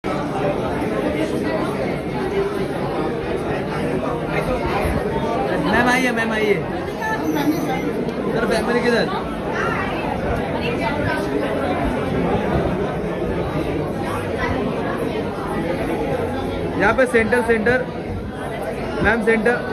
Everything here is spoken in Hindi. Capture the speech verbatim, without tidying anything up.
मैम आइए, मैम आइए। सर फैमिली किधर? यहाँ पे सेंटर सेंटर मैम सेंटर।